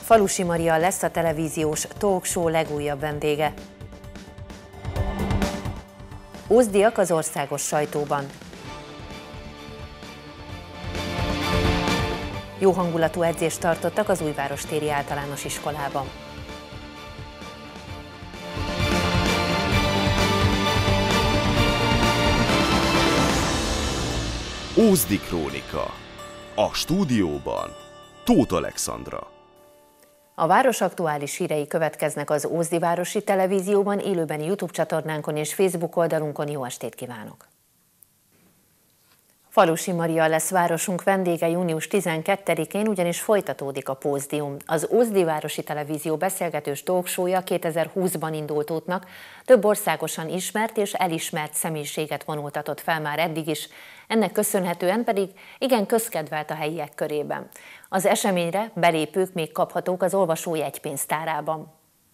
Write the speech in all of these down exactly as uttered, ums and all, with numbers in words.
Falusi Maria lesz a televíziós talk show legújabb vendége. Ózdiak az országos sajtóban. Jó hangulatú edzést tartottak az Újvárostéri Általános Iskolában. Ózdi Krónika. A stúdióban Tóth Alexandra. A város aktuális hírei következnek az Ózdi Városi Televízióban, élőben YouTube csatornánkon és Facebook oldalunkon. Jó estét kívánok! Falusi Maria lesz városunk vendége június tizenkettedikén, ugyanis folytatódik a pózdium. Az Ózdi Városi Televízió beszélgetős talkshow-ja kétezer-húszban indult útnak, több országosan ismert és elismert személyiséget vonultatott fel már eddig is, ennek köszönhetően pedig igen közkedvelt a helyiek körében. Az eseményre belépők még kaphatók az olvasó jegypénztárában.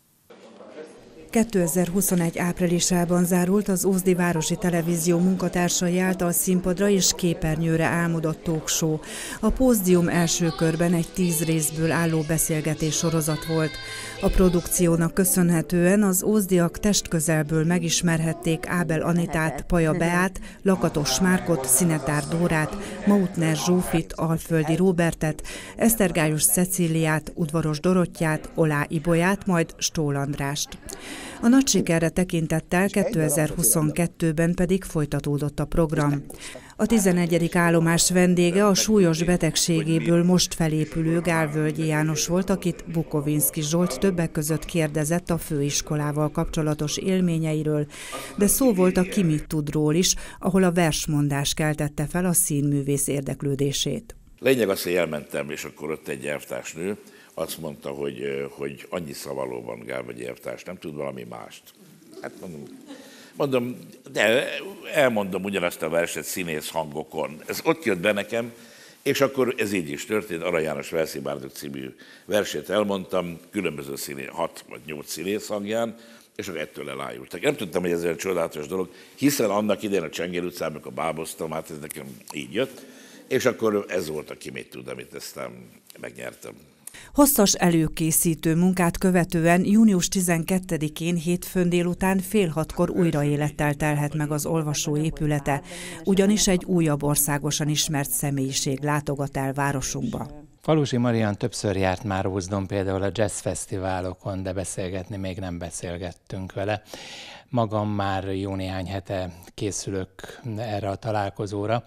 kétezer-huszonegy áprilisában zárult az Ózdi Városi Televízió munkatársai által színpadra és képernyőre álmodott talkshow. A pózdium első körben egy tíz részből álló beszélgetés sorozat volt. A produkciónak köszönhetően az ózdiak testközelből megismerhették Ábel Anitát, Paja Beát, Lakatos Márkot, Szinetár Dórát, Mautner Zsófit, Alföldi Róbertet, Esztergályos Cecíliát, Udvaros Dorottyát, Olá Ibolyát, majd Stól Andrást. A nagy sikerre tekintettel kétezer-huszonkettőben pedig folytatódott a program. A tizenegyedik állomás vendége a súlyos betegségéből most felépülő Gálvölgyi János volt, akit Bukovinszky Zsolt többek között kérdezett a főiskolával kapcsolatos élményeiről, de szó volt a Ki mit tudról is, ahol a versmondás keltette fel a színművész érdeklődését. Lényeg az, hogy elmentem, és akkor ott egy elvtársnő azt mondta, hogy, hogy annyi szavaló van Gálvölgyi elvtárs, nem tud valami mást. Hát mondom, mondom, de elmondom ugyanazt a verset színész hangokon. Ez ott jött be nekem, és akkor ez így is történt. Arany János Verszibárdok című versét elmondtam, különböző színész, hat vagy nyolc színész hangján, és akkor ettől elájultak. Nem tudtam, hogy ez egy csodálatos dolog, hiszen annak idején a Csengér utcán, amikor báboztam, hát ez nekem így jött, és akkor ez volt a Ki mit tud, amit aztán megnyertem. Hosszas előkészítő munkát követően június tizenkettedikén hétfőn délután fél hatkor újra élettel telhet meg az olvasó épülete, ugyanis egy újabb országosan ismert személyiség látogat el városunkba. Falusi Marian többször járt már Ózdon, például a jazz fesztiválokon, de beszélgetni még nem beszélgettünk vele. Magam már jó néhány hete készülök erre a találkozóra,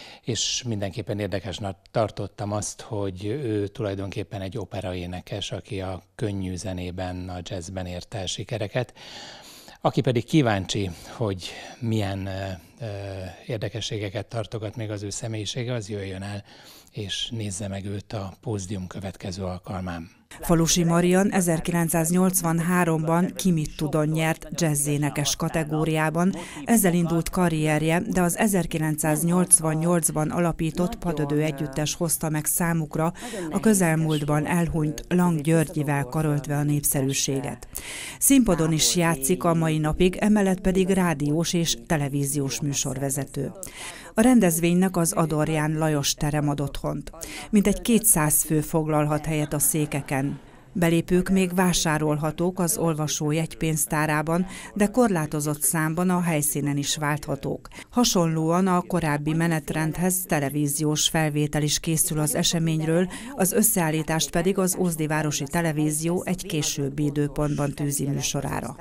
és mindenképpen érdekesnek tartottam azt, hogy ő tulajdonképpen egy operaénekes, aki a könnyű zenében, a jazzben ért el sikereket. Aki pedig kíváncsi, hogy milyen ö, ö, érdekességeket tartogat még az ő személyisége, az jöjjön el, és nézze meg őt a pózdium következő alkalmán. Falusi Marian ezerkilencszáznyolcvanháromban Ki mit tudon nyert jazzénekes kategóriában, ezzel indult karrierje, de az ezerkilencszáznyolcvannyolcban alapított Padödő együttes hozta meg számukra a közelmúltban elhunyt Lang Györgyivel karöltve a népszerűséget. Színpadon is játszik a mai napig, emellett pedig rádiós és televíziós műsorvezető. A rendezvénynek az Adorján Lajos terem ad otthont. Mintegy kétszáz fő foglalhat helyet a székeken. Belépők még vásárolhatók az olvasó jegypénztárában, de korlátozott számban a helyszínen is válthatók. Hasonlóan a korábbi menetrendhez televíziós felvétel is készül az eseményről, az összeállítást pedig az Ózdi Városi Televízió egy későbbi időpontban tűzi műsorára.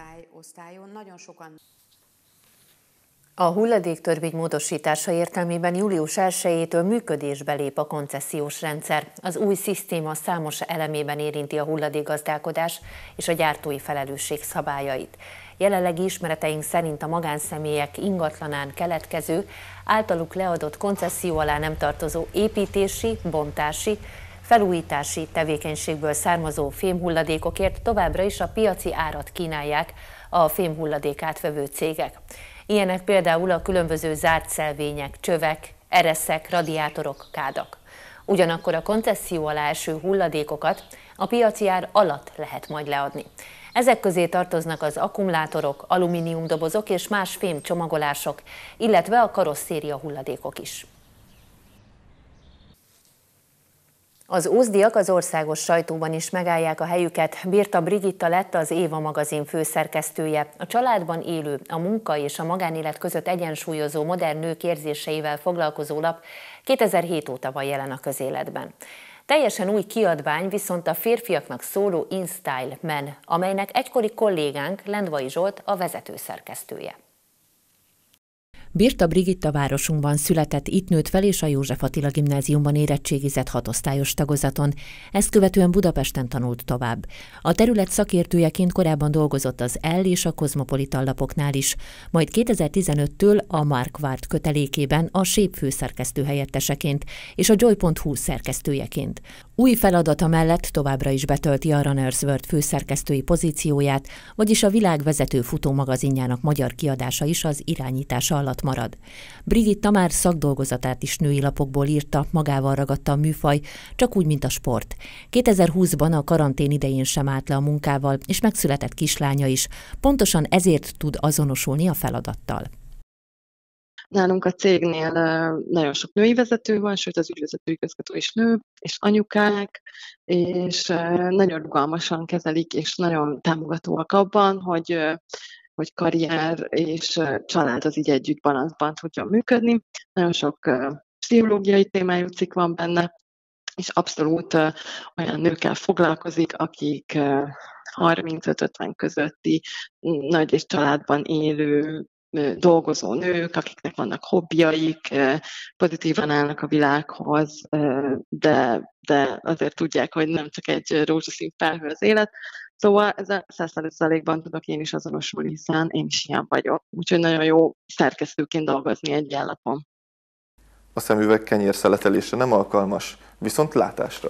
A hulladéktörvény módosítása értelmében július elsejétől működésbe lép a koncesziós rendszer. Az új szisztéma számos elemében érinti a hulladékgazdálkodás és a gyártói felelősség szabályait. Jelenlegi ismereteink szerint a magánszemélyek ingatlanán keletkező, általuk leadott koncesszió alá nem tartozó építési, bontási, felújítási tevékenységből származó fémhulladékokért továbbra is a piaci árat kínálják a fémhulladék átvevő cégek. Ilyenek például a különböző zárt szelvények, csövek, ereszek, radiátorok, kádak. Ugyanakkor a koncesszió alá eső hulladékokat a piaci ár alatt lehet majd leadni. Ezek közé tartoznak az akkumulátorok, alumíniumdobozok és más fém csomagolások, illetve a karosszéria hulladékok is. Az ózdiak az országos sajtóban is megállják a helyüket. Birta Brigitta lett az Éva magazin főszerkesztője. A családban élő, a munka és a magánélet között egyensúlyozó modern nők érzéseivel foglalkozó lap kétezer-hét óta van jelen a közéletben. Teljesen új kiadvány viszont a férfiaknak szóló InStyle Men, amelynek egykori kollégánk Lendvai Zsolt a vezetőszerkesztője. Birta Brigitta városunkban született, itt nőtt fel és a József Attila Gimnáziumban érettségizett hatosztályos tagozaton, ezt követően Budapesten tanult tovább. A terület szakértőjeként korábban dolgozott az Elle és a Cosmopolitan lapoknál is, majd kétezer-tizenöttől a Marquardt kötelékében a Shape főszerkesztő helyetteseként és a Joy pont hu szerkesztőjeként. Új feladata mellett továbbra is betölti a Runner's World főszerkesztői pozícióját, vagyis a világ vezető futómagazinjának magyar kiadása is az irányítása alatt marad. Brigitta már szakdolgozatát is női lapokból írta, magával ragadta a műfaj, csak úgy, mint a sport. kétezer-húszban a karantén idején sem állt le a munkával, és megszületett kislánya is. Pontosan ezért tud azonosulni a feladattal. Nálunk a cégnél nagyon sok női vezető van, sőt az ügyvezető igazgató is nő, és anyukák, és nagyon rugalmasan kezelik, és nagyon támogatóak abban, hogy, hogy karrier és család az így együtt balanszban tudjon működni. Nagyon sok pszichológiai témájú cikk van benne, és abszolút olyan nőkkel foglalkozik, akik harmincöt-ötven közötti nagy és családban élő dolgozó nők, akiknek vannak hobbiaik, pozitívan állnak a világhoz, de, de azért tudják, hogy nem csak egy rózsaszín felhő az élet. Szóval ez a száz százalékban tudok én is azonosulni, hiszen én is ilyen vagyok. Úgyhogy nagyon jó szerkesztőként dolgozni egy lapon. A szemüveg kenyérszeletelésre nem alkalmas, viszont látásra.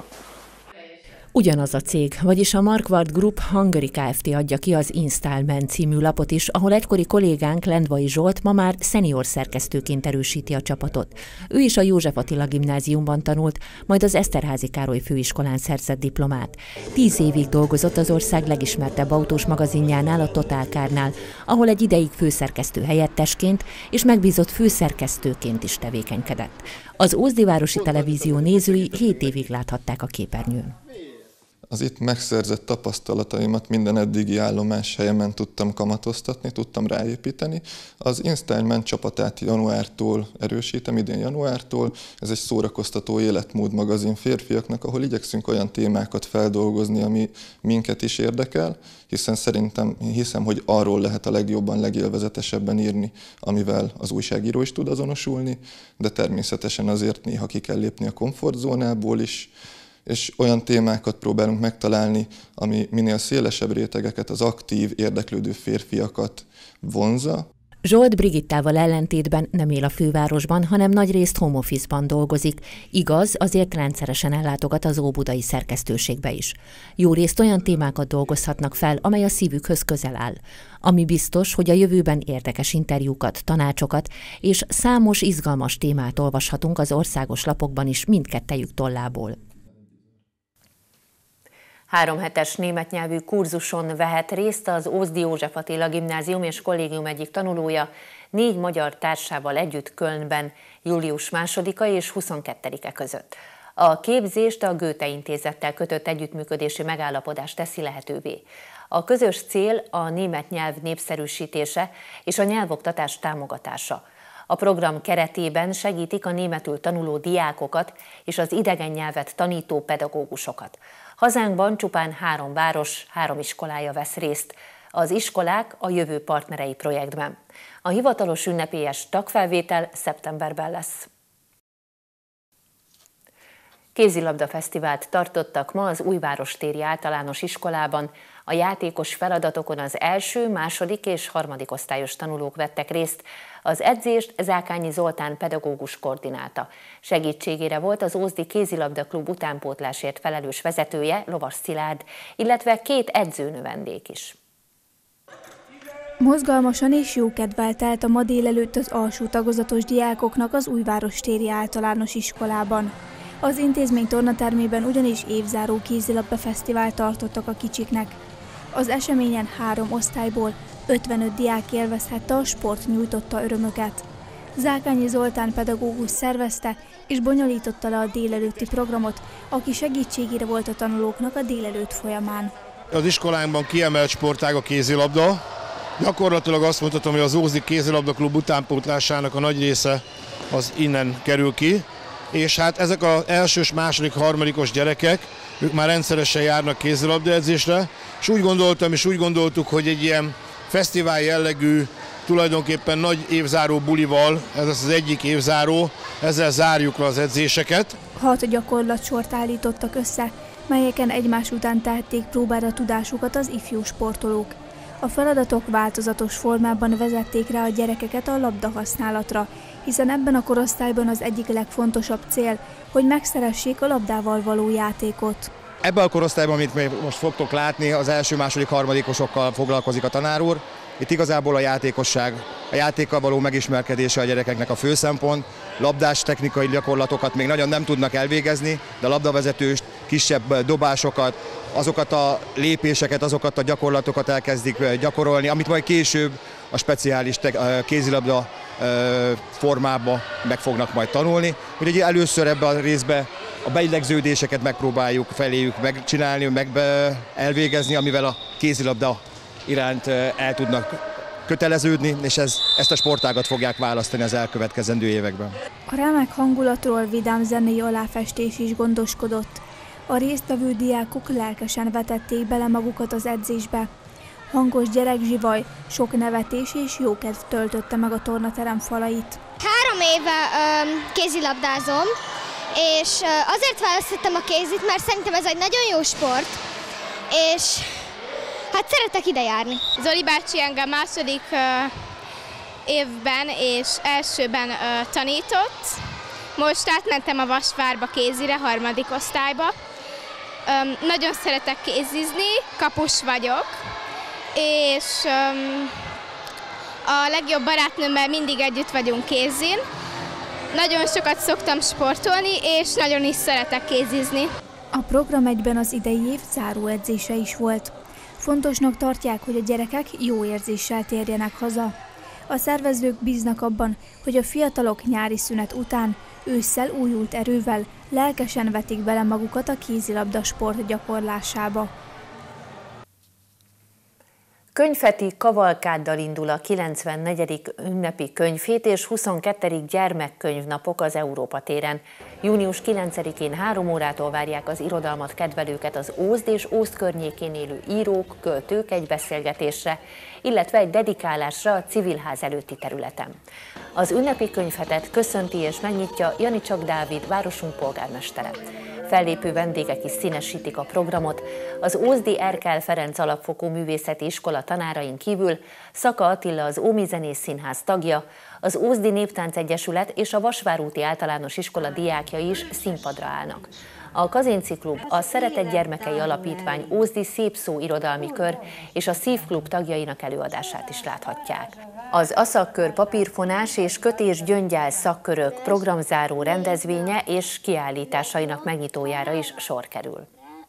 Ugyanaz a cég, vagyis a Marquardt Group Hungary Kft. Adja ki az InStyle Men című lapot is, ahol egykori kollégánk Lendvai Zsolt ma már szenior szerkesztőként erősíti a csapatot. Ő is a József Attila Gimnáziumban tanult, majd az Eszterházy Károly főiskolán szerzett diplomát. Tíz évig dolgozott az ország legismertebb autós magazinjánál, a Total Car-nál, ahol egy ideig főszerkesztő helyettesként és megbízott főszerkesztőként is tevékenykedett. Az Ózdivárosi Televízió nézői hét évig láthatták a képernyőn. Az itt megszerzett tapasztalataimat minden eddigi állomás helyemen tudtam kamatoztatni, tudtam ráépíteni. Az InStyle Men csapatát januártól erősítem, idén januártól. Ez egy szórakoztató életmód magazin férfiaknak, ahol igyekszünk olyan témákat feldolgozni, ami minket is érdekel, hiszen szerintem hiszem, hogy arról lehet a legjobban, legélvezetesebben írni, amivel az újságíró is tud azonosulni, de természetesen azért néha ki kell lépni a komfortzónából is, és olyan témákat próbálunk megtalálni, ami minél szélesebb rétegeket, az aktív, érdeklődő férfiakat vonzza. Zsolt Brigittával ellentétben nem él a fővárosban, hanem nagyrészt home office-ban dolgozik. Igaz, azért rendszeresen ellátogat az óbudai szerkesztőségbe is. Jó részt olyan témákat dolgozhatnak fel, amely a szívükhöz közel áll. Ami biztos, hogy a jövőben érdekes interjúkat, tanácsokat és számos izgalmas témát olvashatunk az országos lapokban is mindkettejük tollából. Három hetes német nyelvű kurzuson vehet részt az Ózdi József Attila Gimnázium és kollégium egyik tanulója, négy magyar társával együtt Kölnben, július másodika és huszonkettedike között. A képzést a Goethe Intézettel kötött együttműködési megállapodás teszi lehetővé. A közös cél a német nyelv népszerűsítése és a nyelvoktatás támogatása. A program keretében segítik a németül tanuló diákokat és az idegen nyelvet tanító pedagógusokat. Hazánkban csupán három város, három iskolája vesz részt. Az iskolák a jövő partnerei projektben. A hivatalos ünnepélyes tagfelvétel szeptemberben lesz. Kézilabda fesztivált tartottak ma az Újvárostéri Általános Iskolában. A játékos feladatokon az első, második és harmadik osztályos tanulók vettek részt. Az edzést Zákányi Zoltán pedagógus koordinálta. Segítségére volt az Ózdi Kézilabda Klub utánpótlásért felelős vezetője, Lovas Szilárd, illetve két edzőnövendék is. Mozgalmasan és jókedvel telt a ma délelőtt az alsó tagozatos diákoknak az Újvárostéri Általános Iskolában. Az intézmény tornatermében ugyanis évzáró kézilabda fesztivál tartottak a kicsiknek. Az eseményen három osztályból ötvenöt diák élvezhette a sport nyújtotta örömöket. Zákányi Zoltán pedagógus szervezte és bonyolította le a délelőtti programot, aki segítségére volt a tanulóknak a délelőtt folyamán. Az iskolánkban kiemelt sportág a kézilabda. Gyakorlatilag azt mondhatom, hogy az Ózdi Kézilabdaklub utánpótlásának a nagy része az innen kerül ki. És hát ezek az elsős, második, harmadikos gyerekek, ők már rendszeresen járnak kézilabdaedzésre, és úgy gondoltam, és úgy gondoltuk, hogy egy ilyen fesztivál jellegű, tulajdonképpen nagy évzáró bulival, ez az egyik évzáró, ezzel zárjuk le az edzéseket. Hat gyakorlatsort állítottak össze, melyeken egymás után tehették próbára tudásukat az ifjú sportolók. A feladatok változatos formában vezették rá a gyerekeket a labda használatra, hiszen ebben a korosztályban az egyik legfontosabb cél, hogy megszeressék a labdával való játékot. Ebben a korosztályban, amit most fogtok látni, az első, második, harmadikosokkal foglalkozik a tanár úr. Itt igazából a játékosság, a játékkal való megismerkedése a gyerekeknek a fő szempont. Labdás technikai gyakorlatokat még nagyon nem tudnak elvégezni, de a labdavezetőst, kisebb dobásokat, azokat a lépéseket, azokat a gyakorlatokat elkezdik gyakorolni, amit majd később a speciális kézilabda formába meg fognak majd tanulni. Úgyhogy először ebben a részben a beillegződéseket megpróbáljuk feléjük megcsinálni, meg elvégezni, amivel a kézilabda iránt el tudnak köteleződni, és ez, ezt a sportágat fogják választani az elkövetkezendő években. A remek hangulatról vidám zenei aláfestés is gondoskodott. A résztvevő diákok lelkesen vetették bele magukat az edzésbe. Hangos gyerekzsivaj, sok nevetés és jókedv töltötte meg a tornaterem falait. Három éve ö, kézilabdázom, és ö, azért választottam a kézit, mert szerintem ez egy nagyon jó sport, és hát szeretek ide járni. Zoli bácsi engem második ö, évben és elsőben ö, tanított. Most átmentem a Vasvárba kézire, harmadik osztályba. Ö, nagyon szeretek kézizni, kapus vagyok, és ö, a legjobb barátnőmmel mindig együtt vagyunk kézin. Nagyon sokat szoktam sportolni, és nagyon is szeretek kézizni. A program egyben az idei év záróedzése is volt. Fontosnak tartják, hogy a gyerekek jó érzéssel térjenek haza. A szervezők bíznak abban, hogy a fiatalok nyári szünet után ősszel újult erővel lelkesen vetik bele magukat a kézilabda sport gyakorlásába. Könyvheti kavalkáddal indul a kilencvennegyedik ünnepi könyvhét és huszonkettő gyermekkönyvnapok az Európa téren. június kilencedikén három órától várják az irodalmat kedvelőket az Ózd és Ózd környékén élő írók, költők egy beszélgetésre, illetve egy dedikálásra a Civilház előtti területen. Az ünnepi könyvhetet köszönti és megnyitja Janicsak Dávid, városunk polgármestere. Fellépő vendégek is színesítik a programot. Az ózdi Erkel Ferenc Alapfokú Művészeti Iskola tanárain kívül Szaka Attila, az Ómi Zenész Színház tagja, az Ózdi Néptánc Egyesület és a Vasvárúti Általános Iskola diákjai is színpadra állnak. A Kazinci Klub, a Szeretett Gyermekei Alapítvány Ózdi Szépszó irodalmi kör és a Szívklub tagjainak előadását is láthatják. Az ASZAK-kör papírfonás és kötés-gyöngyál szakkörök programzáró rendezvénye és kiállításainak megnyitójára is sor kerül.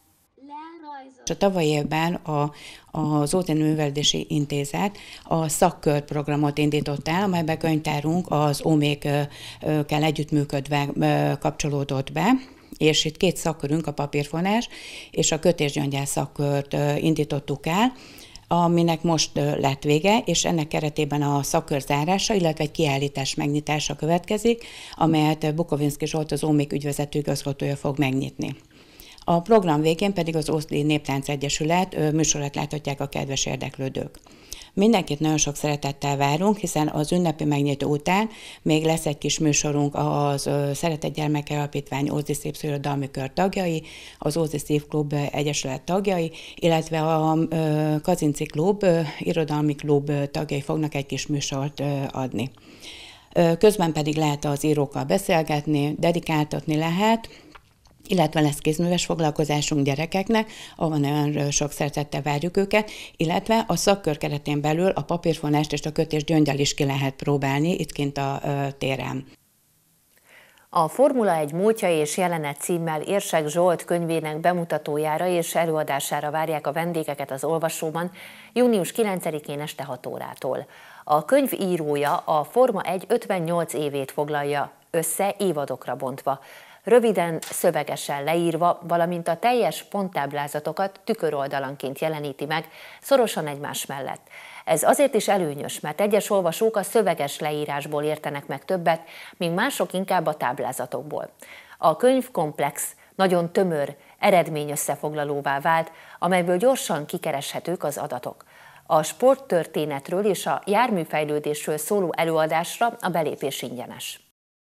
A tavalyi évben a, az Ózdi Művelődési Intézet a szakkör programot indított el, amelyben könyvtárunk az ómékkel együttműködve kapcsolódott be, és itt két szakkörünk, a papírfonás és a kötés-gyöngyál szakkört indítottuk el, aminek most lett vége, és ennek keretében a szakkör zárása, illetve egy kiállítás megnyitása következik, amelyet Bukovinszki Zsolt, az ómék ügyvezető igazgatója fog megnyitni. A program végén pedig az Ózdi Néptánc Egyesület műsorát láthatják a kedves érdeklődők. Mindenkit nagyon sok szeretettel várunk, hiszen az ünnepi megnyitó után még lesz egy kis műsorunk az Szeretett Gyermekei Alapítvány Ózdi Szépszó irodalmi kör tagjai, az Ózdi Szívklub Egyesület tagjai, illetve a Kazinci Klub irodalmi klub tagjai fognak egy kis műsort adni. Közben pedig lehet az írókkal beszélgetni, dedikáltatni lehet, illetve lesz kézműves foglalkozásunk gyerekeknek, ahol nagyon sok szeretettel várjuk őket, illetve a szakkör keretén belül a papírfonást és a kötés-gyöngyel is ki lehet próbálni itt kint a téren. A Formula egy múltja és jelene címmel Érsek Zsolt könyvének bemutatójára és előadására várják a vendégeket az olvasóban június kilencedikén este hat órától. A könyv írója a Forma egy ötvennyolc évét foglalja össze évadokra bontva, röviden, szövegesen leírva, valamint a teljes ponttáblázatokat tüköroldalanként jeleníti meg, szorosan egymás mellett. Ez azért is előnyös, mert egyes olvasók a szöveges leírásból értenek meg többet, míg mások inkább a táblázatokból. A könyv komplex, nagyon tömör, eredményösszefoglalóvá vált, amelyből gyorsan kikereshetők az adatok. A sporttörténetről és a járműfejlődésről szóló előadásra a belépés ingyenes.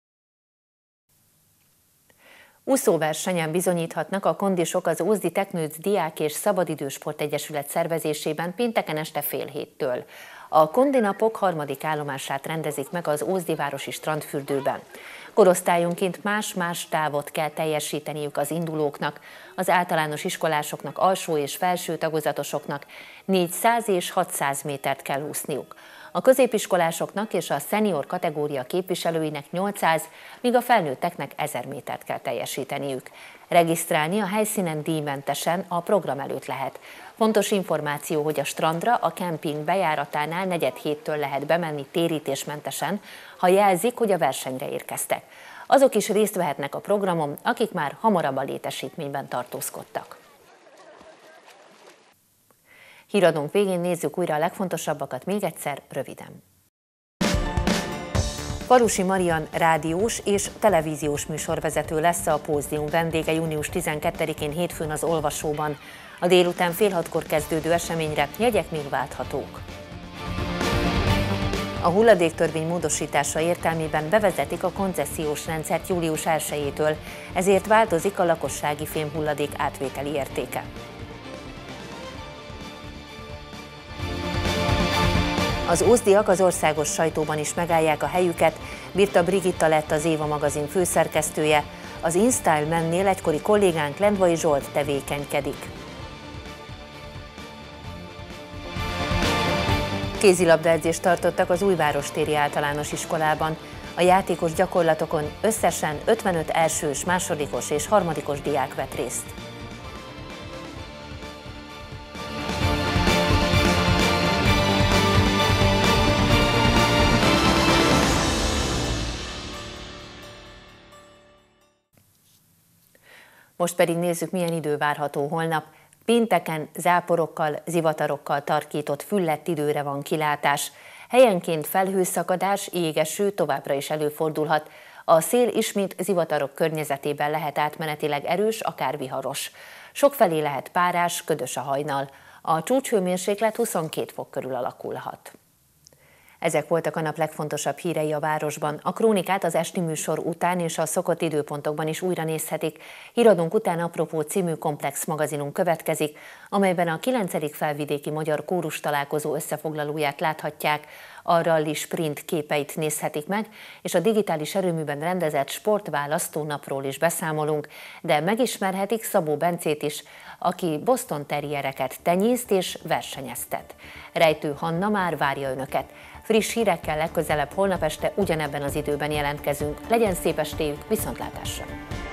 Úszóversenyen bizonyíthatnak a kondisok az Ózdi Teknőc Diák és Szabadidősport Egyesület szervezésében pénteken este fél héttől. A kondinapok harmadik állomását rendezik meg az Ózdi városi strandfürdőben. Korosztályonként más-más távot kell teljesíteniük az indulóknak, az általános iskolásoknak, alsó és felső tagozatosoknak négyszáz és hatszáz métert kell úszniuk. A középiskolásoknak és a szenior kategória képviselőinek nyolcszáz, míg a felnőtteknek ezer métert kell teljesíteniük. Regisztrálni a helyszínen díjmentesen a program előtt lehet. Fontos információ, hogy a strandra a kemping bejáratánál negyed héttől lehet bemenni térítésmentesen, ha jelzik, hogy a versenyre érkeztek. Azok is részt vehetnek a programon, akik már hamarabb a létesítményben tartózkodtak. Híradónk végén nézzük újra a legfontosabbakat még egyszer, röviden. Falusi Marian rádiós és televíziós műsorvezető lesz a Pózdium vendége június tizenkettedikén hétfőn az Olvasóban. A délután fél hatkor kezdődő eseményre jegyek még válthatók. A hulladéktörvény módosítása értelmében bevezetik a koncesziós rendszert július elsejétől, ezért változik a lakossági fémhulladék átvételi értéke. Az ózdiak az országos sajtóban is megállják a helyüket, Birta Brigitta lett az Éva magazin főszerkesztője, az InStyle mennél egykori kollégánk Lendvai Zsolt tevékenykedik. Kézilabdaedzést tartottak az Újvárostéri Általános Iskolában. A játékos gyakorlatokon összesen ötvenöt elsős, másodikos és harmadikos diák vett részt. Most pedig nézzük, milyen idő várható holnap. Pénteken záporokkal, zivatarokkal tarkított füllett időre van kilátás. Helyenként felhőszakadás, égeső továbbra is előfordulhat. A szél ismét zivatarok környezetében lehet átmenetileg erős, akár viharos. Sokfelé lehet párás, ködös a hajnal. A csúcshőmérséklet huszonkét fok körül alakulhat. Ezek voltak a nap legfontosabb hírei a városban. A krónikát az esti műsor után és a szokott időpontokban is újra nézhetik. Híradónk után Apropó című komplex magazinunk következik, amelyben a kilencedik felvidéki magyar kórus találkozó összefoglalóját láthatják, a rally sprint képeit nézhetik meg, és a digitális erőműben rendezett sportválasztó napról is beszámolunk, de megismerhetik Szabó Bencét is, aki Boston terriereket tenyészt és versenyeztet. Rejtő Hanna már várja önöket. Friss hírekkel legközelebb holnap este ugyanebben az időben jelentkezünk. Legyen szép estéjük, viszontlátásra!